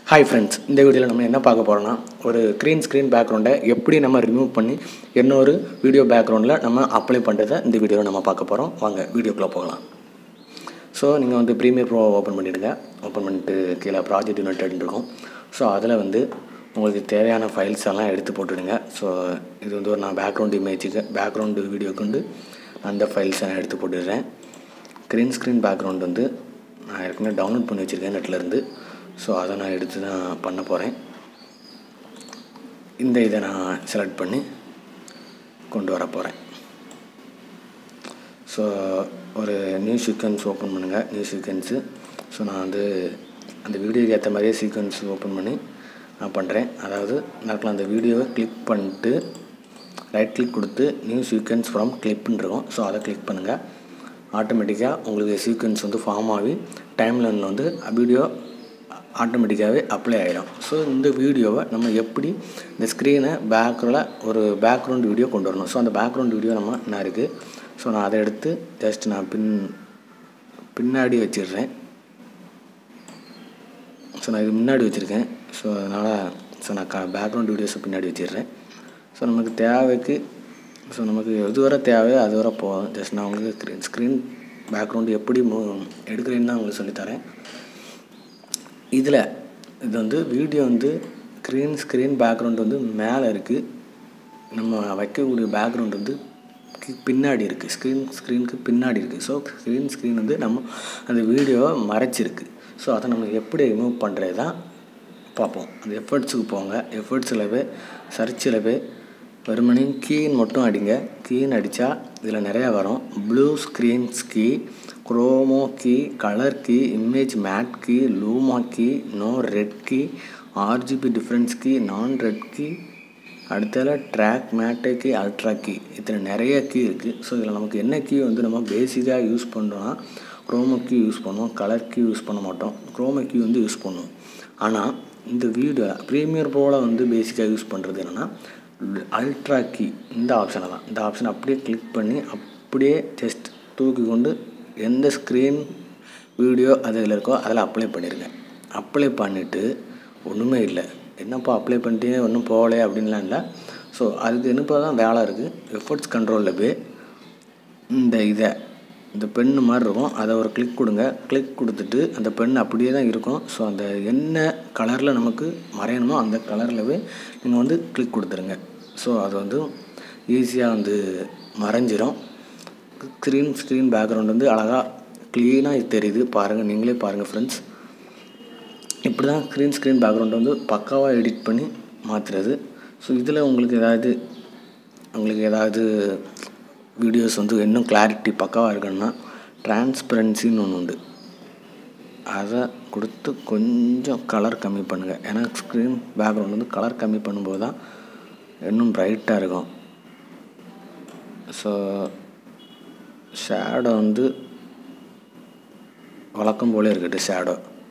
Hi friends, இந்த வீடியோல நம்ம என்ன பார்க்க போறோம்னா ஒரு green screen background எப்படி நம்ம ரிமூவ் பண்ணி இன்னொரு வீடியோ பேக்ரவுண்ட்ல நம்ம அப்ளை பண்றதை இந்த வீடியோல நம்ம பார்க்க போறோம். வாங்க வீடியோக்குள்ள போகலாம். சோ நீங்க வந்து Premiere Pro ஓபன் பண்ணிடுங்க. ஓபன் பண்ணிட்டு கீழ Project United இருக்கும். சோ அதுல வந்து உங்களுக்கு தேவையான ஃபைல்ஸ் எல்லாம் எடுத்து போட்டுடுங்க. சோ இது வந்து ஒரு நான் பேக்ரவுண்ட் இமேஜ்க்கு பேக்ரவுண்ட் வீடியோக்கு வந்து அந்த ஃபைல்ஸ் எல்லாம் எடுத்து போட்டுறேன். green screen background வந்து நான் ஏற்கனவே டவுன்லோட் பண்ணி வச்சிருக்கேன் நெட்ல இருந்து. சோ அத நான் எடுத்து நான் பண்ண போறேன். இத நான் செலக்ட் பண்ணி கொண்டு வர போறேன். சோ ஒரு நியூ சீக்வென்ஸ் ஓபன் பண்ணுங்க. New sequence. சோ நான் வந்து அந்த வீடியோக்கு ஏத்த மாதிரியே சீக்வென்ஸ் ஓபன் பண்ணி நான் பண்றேன். அதாவது நான் அந்த வீடியோவை கிளிக் பண்ணிட்டு ரைட் கிளிக் கொடுத்து நியூ சீக்வென்ஸ் फ्रॉम கிளிப்னு இருக்கும். சோ அத கிளிக் பண்ணுங்க. ஆட்டோமேட்டிக்கா உங்களுக்கு சீக்வென்ஸ் வந்து ஃபார்ம் ஆகி டைம்லைன்ல வந்து வீடியோ ஆட்டோமேட்டிக்காவே அப்ளை ஆயிடும். சோ இந்த வீடியோவை நம்ம எப்படி இந்த ஸ்கிரீனை பேக்ல ஒரு பேக்ரவுண்ட் வீடியோ கொண்டு வரணும். சோ அந்த பேக்ரவுண்ட் வீடியோ நம்ம என்ன இருக்கு. சோ நான் அதை எடுத்து ஜஸ்ட் நான் பின்னாடி வச்சிடுறேன். சோ நான் இது முன்னாடி வச்சிருக்கேன். சோ அதனால நான் பேக்ரவுண்ட் வீடியோஸ் பின்னாடி வச்சிடுறேன். சோ நமக்கு தேவைக்கு நமக்கு எதுவரை தேவையோ அதுவரை போதும். ஜஸ்ட் நான் உங்களுக்கு ஸ்கிரீன் பேக்ரவுண்ட் எப்படி எடுக்கிறேன்னு நான் உங்களுக்கு சொல்லி தரேன். இது வந்து வீடியோ வந்து green screen background வந்து மேலே இருக்கு. நம்ம வைக்கக்கூடிய பேக்ரவுண்ட் வந்து பின்னாடி இருக்கு. ஸ்கிரீனுக்கு பின்னாடி இருக்கு. சோ screen வந்து நம்ம அந்த வீடியோவை மறைச்சிருக்கு. சோ அத நம்ம எப்படி ரிமூவ் பண்றதா பாப்போம். அந்த எஃபர்ட்ஸ்க்கு போங்க. எஃபர்ட்ஸ்ல போய் சர்ச்ல போய் வெறுமனே கீன்னு மட்டும் அடிங்க. கீன்னு அடிச்சா இதுல நிறைய வரும். Blue screens key, chroma key, colour key, image matte key, luma key, no red key, RGB difference key, non red key, அடுத்தல track matte key, ultra key. இதுல நிறைய கீ இருக்கு. சோ இதுல நமக்கு என்ன கீ வந்து நம்ம பேசிக்கா யூஸ் பண்றோம்னா குரோமோ கீ யூஸ் பண்ணுவோம். கலர் கீ யூஸ் பண்ண மாட்டோம். குரோமோ கீ வந்து யூஸ் பண்ணுவோம். ஆனா இந்த வீடியோ Premiere Proல வந்து பேசிக்கா யூஸ் பண்றது என்னன்னா அல்ட்ரா கீ இந்த ஆப்ஷனை தான். இந்த ஆப்ஷனை அப்படியே கிளிக் பண்ணி அப்படியே ஜஸ்ட் தூக்கி கொண்டு எந்த ஸ்கிரீன் வீடியோ அதில் இருக்கோ அதில் அப்ளை பண்ணிடுங்க. அப்ளை பண்ணிட்டு ஒன்றுமே இல்லை. என்னப்பா அப்ளை பண்ணிட்டே ஒன்றும் போகலை அப்படின்லாம் இல்லை. ஸோ அதுக்கு என்னப்போ தான் வேலை இருக்குது. எஃபர்ட்ஸ் கண்ட்ரோலில் போய் இந்த பென்னு மாதிரி இருக்கும். அதை ஒரு கிளிக் கொடுங்க. கிளிக் கொடுத்துட்டு அந்த பென் அப்படியே தான் இருக்கும். ஸோ அந்த என்ன கலரில் நமக்கு மறையணுமோ அந்த கலரில் போய் நீங்கள் வந்து கிளிக் கொடுத்துருங்க. ஸோ அது வந்து ஈஸியாக வந்து மறைஞ்சிரும். ஸ்க்ரீன் பேக்ரவுண்ட் வந்து அழகாக க்ளீனாக தெரியுது. பாருங்கள், நீங்களே பாருங்கள் ஃப்ரெண்ட்ஸ். இப்படி தான் ஸ்க்ரீன் பேக்ரவுண்ட் வந்து பக்காவாக எடிட் பண்ணி மாற்றுறது. ஸோ இதில் உங்களுக்கு ஏதாவது வீடியோஸ் வந்து இன்னும் கிளாரிட்டி பக்காவாக இருக்கணும்னா டிரான்ஸ்பரன்சின்னு ஒன்று உண்டு. அதை கொடுத்து கொஞ்சம் கலர் கம்மி பண்ணுங்கள். ஏன்னா ஸ்க்ரீன் பேக்ரவுண்ட் வந்து கலர் கம்மி பண்ணும்போது தான் இன்னும் பிரைட்டாக இருக்கும். ஸோ ஷேடோ வந்து வழக்கம் போல இருக்கட்டும். ஷேடோ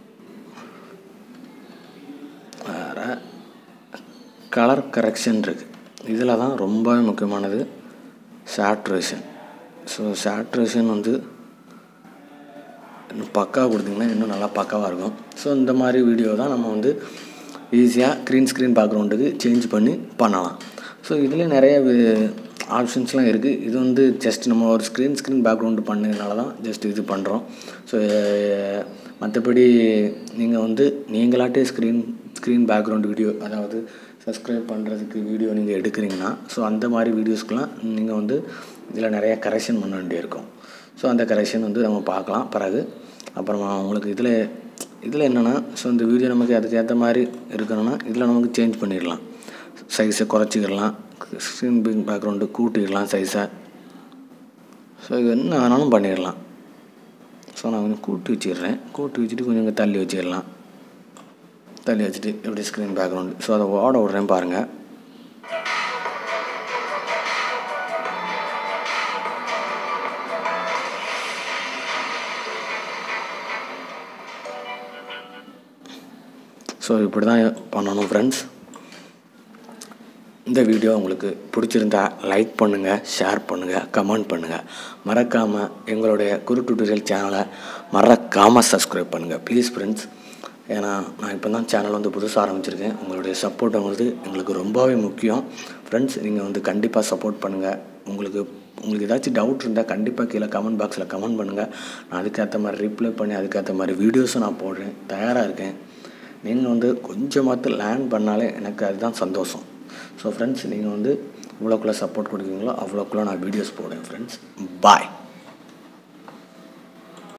வேறு கலர் கரெக்ஷன் இருக்குது. இதில் தான் ரொம்ப முக்கியமானது சேட்ரேஷன். ஸோ சேட்ரேஷன் வந்து இன்னும் பக்காவாக கொடுத்தீங்கன்னா இன்னும் நல்லா பக்காவாக இருக்கும். ஸோ இந்த மாதிரி வீடியோ தான் நம்ம வந்து ஈஸியாக ஸ்க்ரீன் பேக்ரவுண்டுக்கு சேஞ்ச் பண்ணி பண்ணலாம். ஸோ இதில் நிறைய ஆப்ஷன்ஸ்லாம் இருக்குது. இது வந்து ஜஸ்ட் நம்ம ஒரு ஸ்க்ரீன் பேக்ரவுண்டு பண்ணதுனால தான் ஜஸ்ட் இது பண்ணுறோம். ஸோ மற்றபடி நீங்கள் வந்து நீங்களாட்டே ஸ்க்ரீன் பேக்ரவுண்ட் வீடியோ, அதாவது சப்ஸ்கிரைப் பண்ணுறதுக்கு வீடியோ நீங்கள் எடுக்கிறீங்கன்னா ஸோ அந்த மாதிரி வீடியோஸ்க்கெலாம் நீங்கள் வந்து இதில் நிறைய கரெக்ஷன் பண்ண வேண்டியிருக்கும். ஸோ அந்த கரெக்ஷன் வந்து நம்ம பார்க்கலாம் பிறகு. அப்புறமா உங்களுக்கு இதில் என்னென்னா ஸோ இந்த வீடியோ நமக்கு அதுக்கு ஏற்ற மாதிரி இருக்கணும்னா இதில் நமக்கு சேஞ்ச் பண்ணிடலாம். சைஸை குறைச்சிக்கிடலாம். ஸ்க்ரீன் பேக்ரவுண்டு கூட்டிடலாம் சைஸை. ஸோ இது என்ன வேணாலும் பண்ணிடலாம். ஸோ நான் கொஞ்சம் கூட்டி வச்சுட்டு கொஞ்சம் இங்கே தள்ளி வச்சிடலாம். தள்ளி வச்சுட்டு எப்படி ஸ்க்ரீன் பேக்ரவுண்டு. ஸோ அதை ஓட விட்றேன் பாருங்கள். ஸோ இப்படி தான் பண்ணணும் ஃப்ரெண்ட்ஸ். இந்த வீடியோ உங்களுக்கு பிடிச்சிருந்தா லைக் பண்ணுங்கள், ஷேர் பண்ணுங்கள், கமெண்ட் பண்ணுங்கள். மறக்காமல் எங்களுடைய குரு டியூட்டோரியல் சேனலை மறக்காமல் சப்ஸ்கிரைப் பண்ணுங்கள் ப்ளீஸ் ஃப்ரெண்ட்ஸ். ஏன்னா நான் இப்போ தான் சேனல் வந்து புதுசாக ஆரம்பிச்சிருக்கேன். உங்களுடைய சப்போர்ட் வந்து எங்களுக்கு ரொம்பவே முக்கியம். ஃப்ரெண்ட்ஸ், நீங்கள் வந்து கண்டிப்பாக சப்போர்ட் பண்ணுங்கள். உங்களுக்கு ஏதாச்சும் டவுட் இருந்தால் கண்டிப்பாக கீழே கமெண்ட் பாக்ஸில் கமெண்ட் பண்ணுங்கள். நான் அதுக்கேற்ற மாதிரி ரிப்ளை பண்ணி அதுக்கேற்ற மாதிரி வீடியோஸும் நான் போடுறேன், தயாராக இருக்கேன். நீங்கள் வந்து கொஞ்சமாவது லேர்ன் பண்ணாலே எனக்கு அதுதான் சந்தோஷம். ஸோ ஃப்ரெண்ட்ஸ், நீங்கள் வந்து இவ்வளோக்குள்ளே சப்போர்ட் கொடுக்குறீங்களோ அவ்வளோக்குள்ளே நான் வீடியோஸ் போடுவேன் ஃப்ரெண்ட்ஸ். பாய்.